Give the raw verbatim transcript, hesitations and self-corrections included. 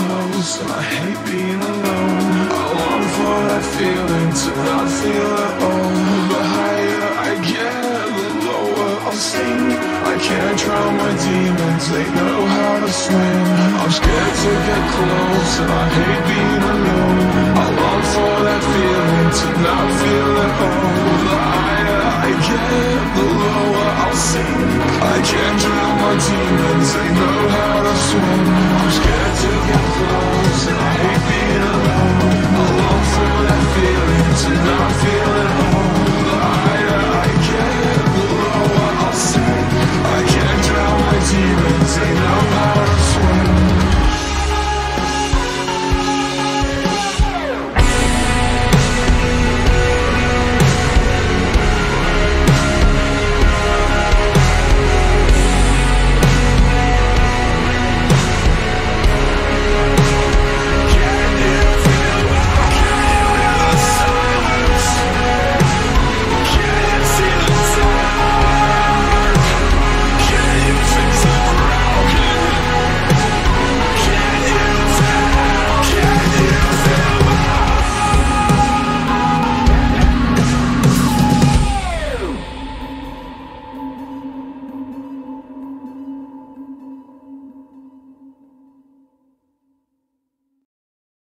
close, and I hate being alone. I long for that feeling to not feel at all. The higher I get, the lower I'll sink. I can't drown my demons, they know how to swim. I'm scared to get close, and I hate being alone. I long for that feeling to not feel at all. The higher I get, the lower I'll sink. I can't drown my demons, they